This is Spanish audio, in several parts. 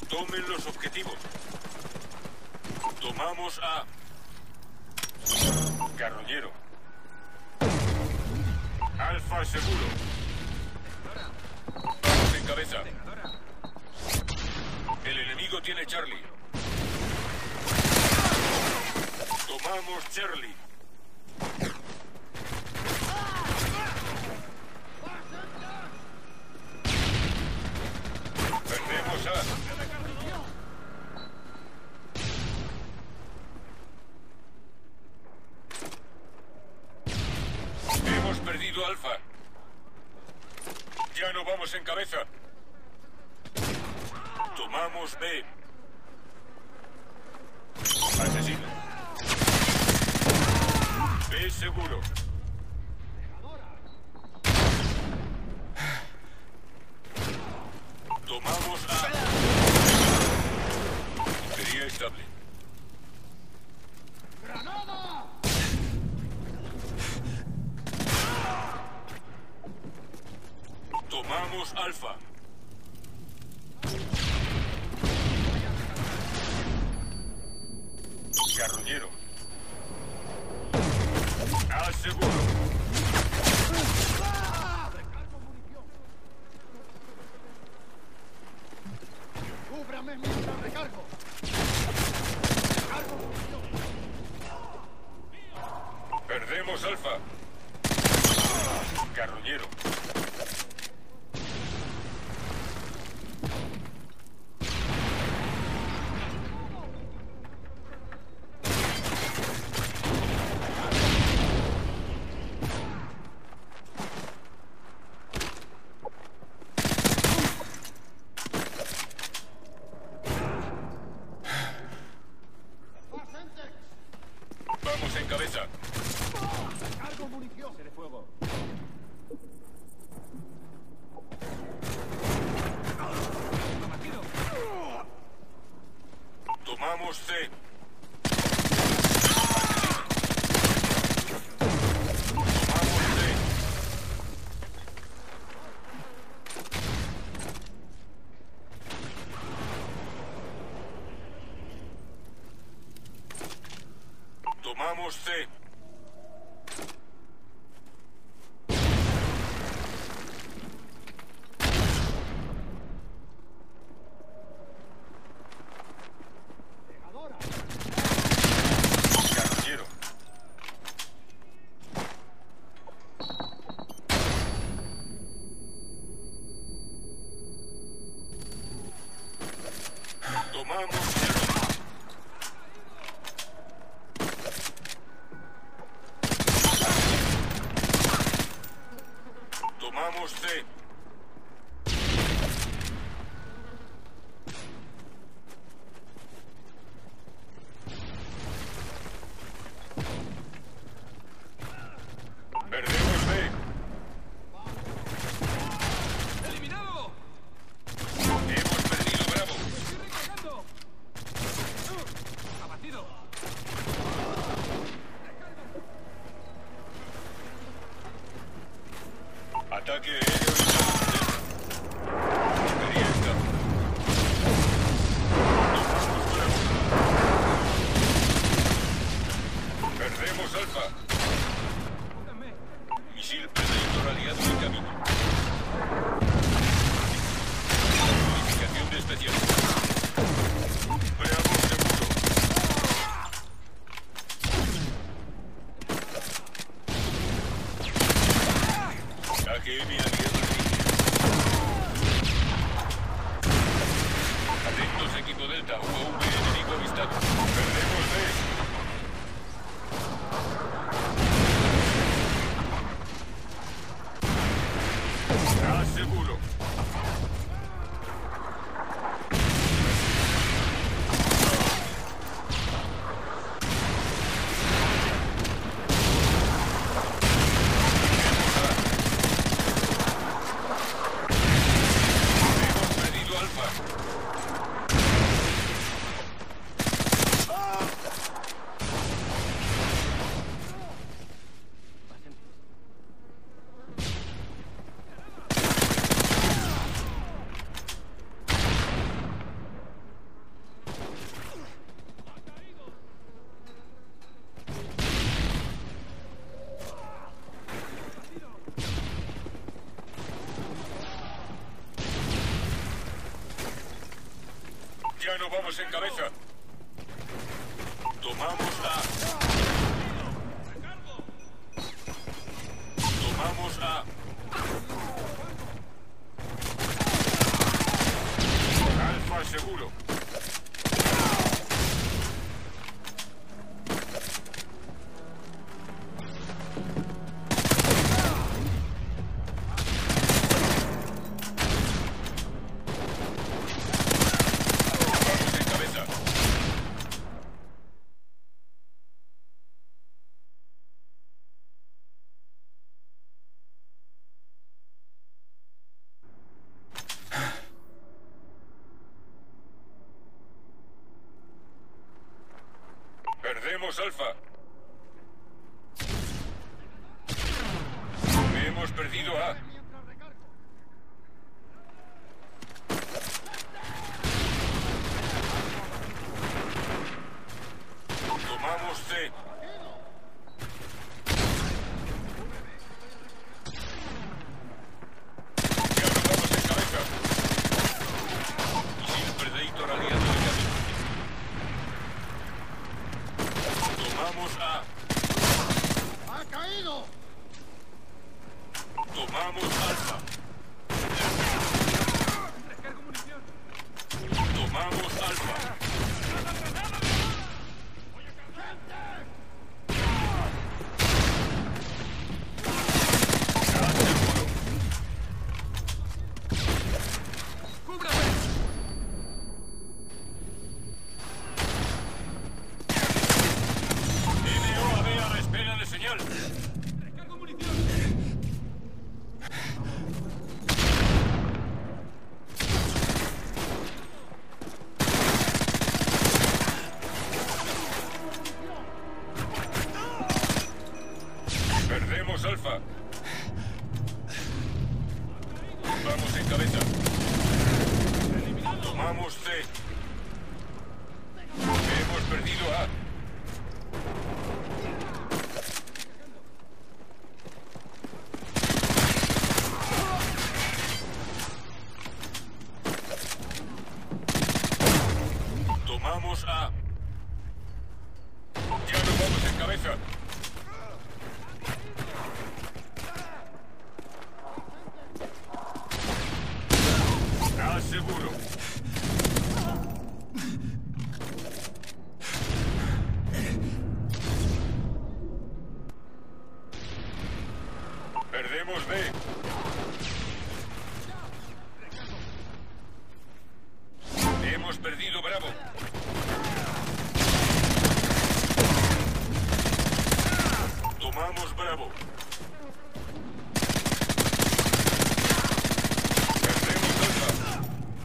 Tomen los objetivos. Tomamos A. Carroñero. Alfa seguro. Vamos en cabeza. El enemigo tiene Charlie. Tomamos Charlie. Perdemos A. Hemos perdido Alfa. Ya no vamos en cabeza. Tomamos B. Asesino. B seguro. Tomamos A. Puntería estable. ¡Granada! Tomamos Alfa. Carroñero. A seguro. ¡Recargo munición! ¡Cúbrame mientras recargo! ¡Recargo munición! Perdemos Alfa. Carroñero. Vamos en cabeza. ¡Recargo munición! De fuego. Abatido. Tomamos C. Tomamos D. Tomamos C. ¡Pegadora! Carroñero. Tomamos Charlie. Tomamos C. Perdemos B. ¡Eliminado! Hemos perdido Bravo. ¡Estoy recargando! ¡Abatido! Ataque aéreo y puntería estable. Tomamos Bravo. Perdemos Alfa. ¡Cúbranme! Misil Predator aliado en camino. Modificación de especial. Bravo seguro. AGM aliado en línea. Atentos equipo Delta, UAV enemigo avistado. Perdemos B. A seguro. Hemos perdido Alfa. no vamos en cabeza. Tomamos A. Tomamos A. Alfa seguro. Vamos en cabeza. Perdemos Alfa. Hemos perdido A. Mientras recargo. Tomamos C. Ya no vamos en cabeza. Misil Predator aliado en camino. Tomamos A. ¡Ha caído! Tomamos Alfa. Recargo munición. Tomamos Alfa. A seguro. ¡Cúbrame! NOAB a la espera de señal. Recargo munición. Perdemos Alfa. Vamos en cabeza. Tomamos C. Hemos perdido A. Tomamos A. Ya no vamos en cabeza. A seguro. Perdemos B. Hemos perdido Bravo. Tomamos Bravo. Perdemos Alfa.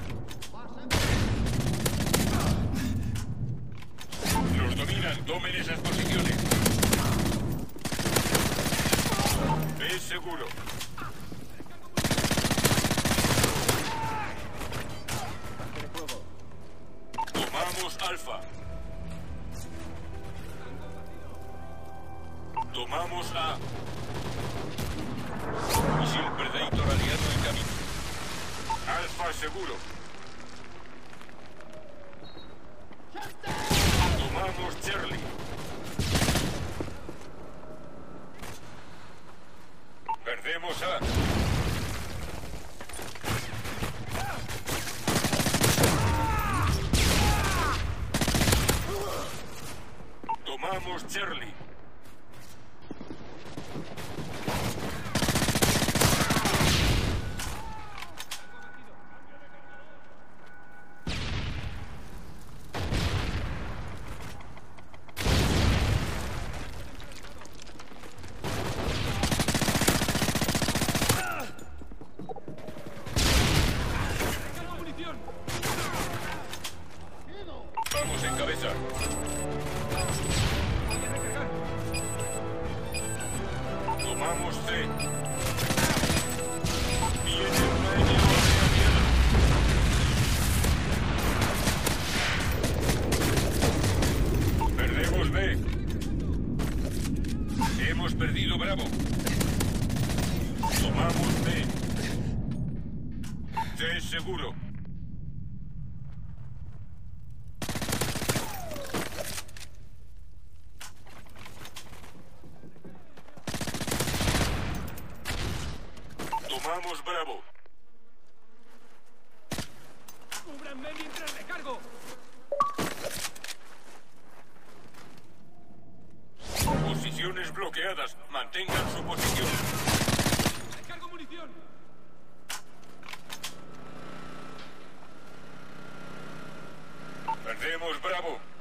Los dominan, tomen esas posiciones. Es seguro. Tomamos Alfa. Tomamos A. Misil Predator aliado en camino. Alfa seguro. Tomamos Charlie. Perdemos A. Tomamos Charlie. Recargo munición. Vamos en cabeza. Voy a recargar. Tomamos C. Viene una NOAB aliada. Perdemos B. Hemos perdido Bravo. Tomamos B. C seguro. Tomamos Bravo. ¡Cúbranme mientras recargo! Posiciones bloqueadas. Mantengan su posición. ¡Recargo munición! Perdemos Bravo.